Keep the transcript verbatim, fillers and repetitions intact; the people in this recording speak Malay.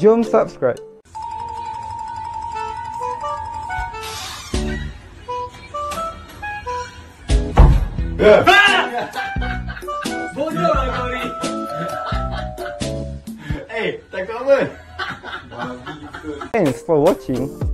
Jom subscribe. Bodoh lah kau ni. Eh, takut apa? Thanks for watching.